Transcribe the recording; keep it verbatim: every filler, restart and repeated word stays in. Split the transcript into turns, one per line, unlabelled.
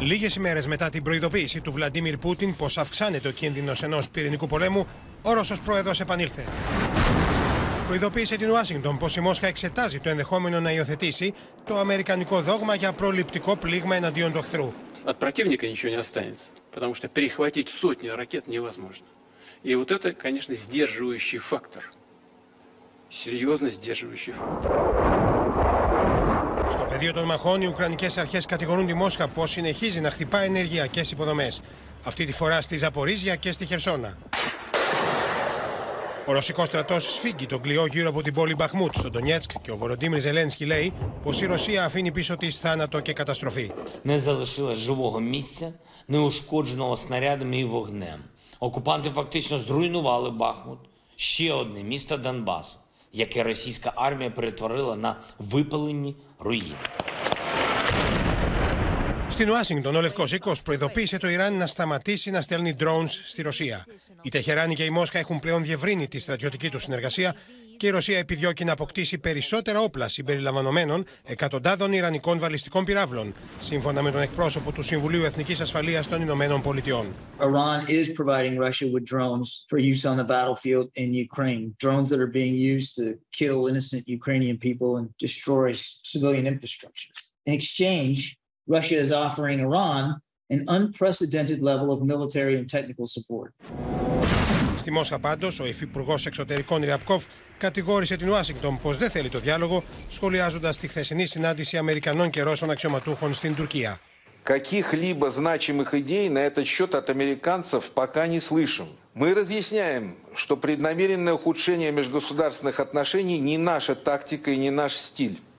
Λίγες ημέρες μετά την προειδοποίηση του Βλαντίμιρ Πούτιν πως αυξάνεται ο κίνδυνος ενός πυρηνικού πολέμου, ο Ρώσος πρόεδρος επανήλθε. Προειδοποίησε την Ουάσιγκτον πως η Μόσχα εξετάζει το ενδεχόμενο να υιοθετήσει το αμερικανικό δόγμα για προληπτικό πλήγμα εναντίον του εχθρού.
От противника ничего не останется, потому что перехватить сотни ракет невозможно. И вот это, конечно, сдерживающий фактор. Серьезно сдерживающий фактор.
Στο πεδίο των μαχών, οι Ουκρανικές αρχές κατηγορούν τη Μόσχα πως συνεχίζει να χτυπά ενεργειακές υποδομές. Αυτή τη φορά στη Ζαπορίζια και στη Χερσόνα. Ο ρωσικός στρατός σφίγγει τον κλειό γύρω από την πόλη Μπαχμούτ στο Ντονιέτσκ και ο Βολοντίμιρ Ζελένσκι λέει πως η Ρωσία αφήνει πίσω της θάνατο και καταστροφή.
Не залишилось живого місця, неушкодженого снарядами і вогнем. Окупанти фактично зруйнували Бахмут, ще одне місто Донбасу, яке російська армія перетворила на випалені руїни.
Στην Ουάσιγκτον, ο Λευκός Οίκος προειδοποίησε το Ιράν να σταματήσει να στέλνει drones στη Ρωσία. Η Τεχεράνη και η Μόσχα έχουν πλέον διευρύνει τη στρατιωτική του συνεργασία και η Ρωσία επιδιώκει να αποκτήσει περισσότερα όπλα συμπεριλαμβανομένων εκατοντάδων ιρανικών βαλιστικών πυράβλων, σύμφωνα με τον εκπρόσωπο του Συμβουλίου Εθνικής Ασφαλείας των Ηνωμένων Πολιτειών.
Iran is providing Russia with drones for use on the battlefield in Ukraine. Drones that are being used to kill innocent Ukrainian people and destroy civilian infrastructure. In exchange, Russia is offering Iran an unprecedented level of military and technical support.
Στη Μόσχα πάντως, ο υφυπουργός εξωτερικών Ριαπκόφ κατηγόρησε την Ουάσιγκτον πως δεν θέλει το διάλογο, σχολιάζοντας τη χθεσινή συνάντηση Αμερικανών και Ρώσων αξιωματούχων στην Τουρκία.
Каких-либо значимых идей на этот счет от американцев пока не слышим. Мы разъясняем, что преднамеренное ухудшение межгосударственных отношений не наша тактика и не наш стиль.